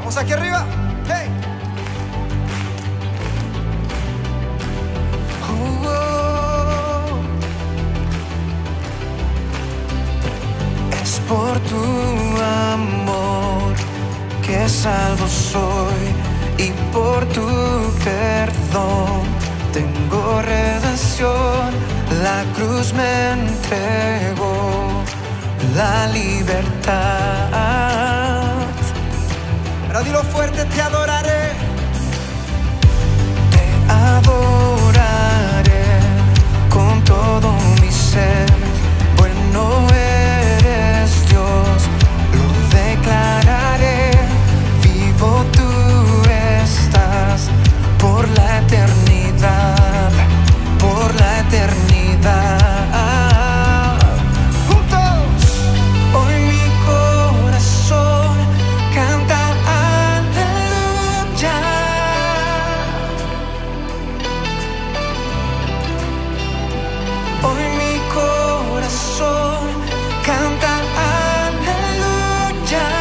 Vamos aquí arriba. Hey. Es por tu amor que salvo soy y por tu perdón tengo redención. La cruz me entregó la libertad. Ahora dilo fuerte, te adoraré. Te adoraré con todo mi ser. Bueno eres Dios, lo declararé. Vivo tú estás por la eternidad, por la eternidad. Canta aleluya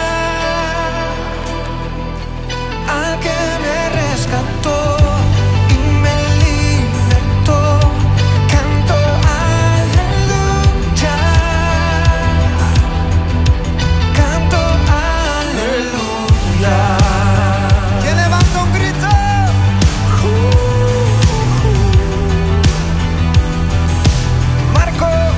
al que me rescató y me libertó. Canto aleluya, canto aleluya. ¿Quién levanta un grito? Marcos.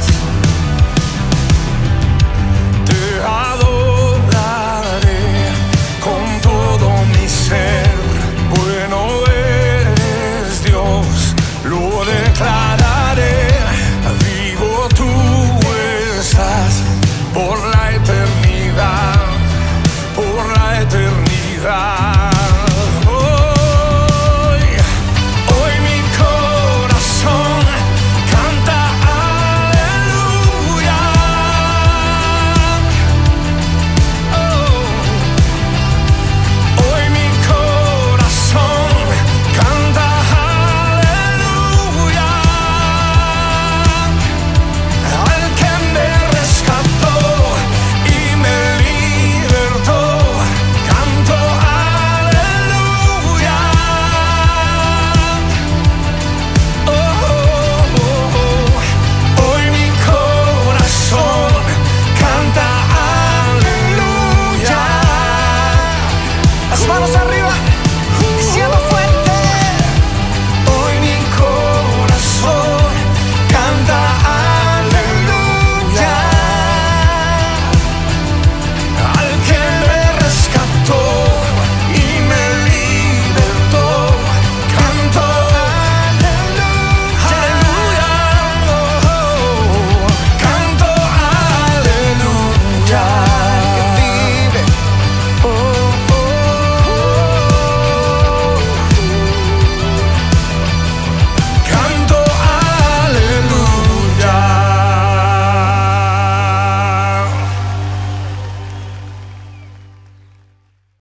Declararé, vivo tú estás por la eternidad, por la eternidad.